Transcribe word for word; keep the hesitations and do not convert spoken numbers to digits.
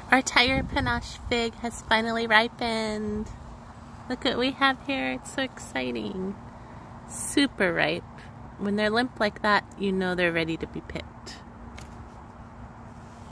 Our tiger Panache fig has finally ripened. Look what we have here. It's so exciting. Super ripe. When they're limp like that, you know they're ready to be picked.